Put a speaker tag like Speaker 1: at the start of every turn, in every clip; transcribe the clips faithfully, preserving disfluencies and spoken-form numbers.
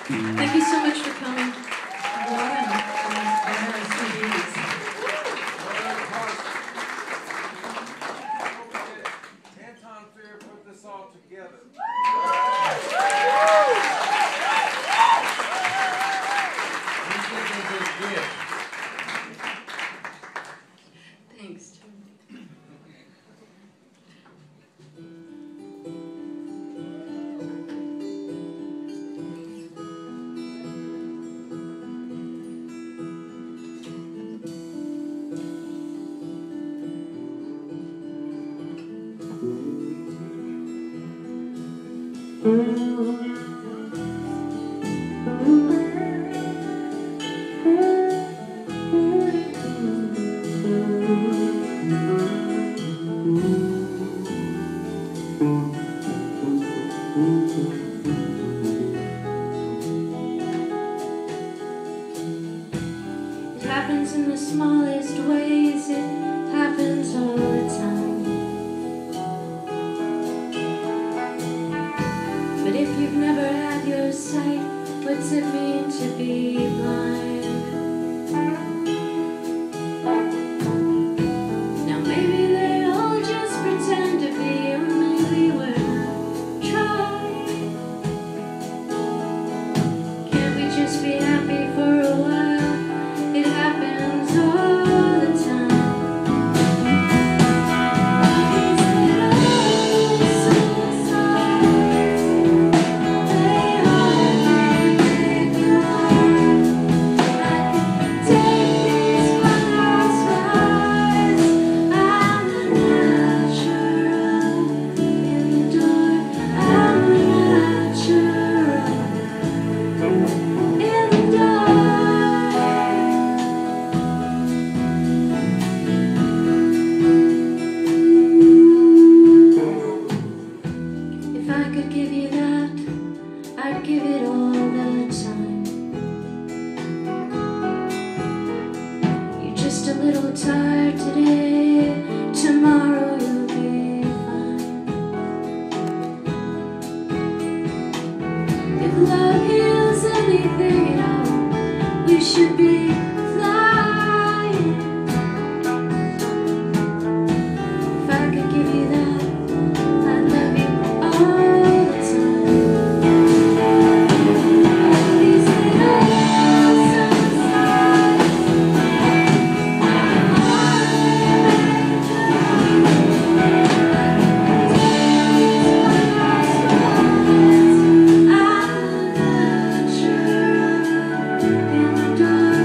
Speaker 1: Thank you so much for coming. Lauren, uh, on our C Ds.
Speaker 2: Anton Fair put this all together.
Speaker 1: Thanks, Jim. It happens in the smallest ways, it happens all the time. But if you've never had your sight, what's it mean to be blind? Now maybe they all just pretend to be, or maybe we're not trying. Can't we just be happy for a while? It happens all the time. These little suicides, they hardly ignore. I could take these flowers, I'm a natural in the door. I'm a natural in the door. If I could give you that, I'd give it all the time. You're just a little tired today, tomorrow you'll be fine. If love heals anything at all, we should be flying. If I could give you that, I'd love you all the time. These little suicides, I'm a natural in the door.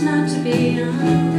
Speaker 1: not to be on.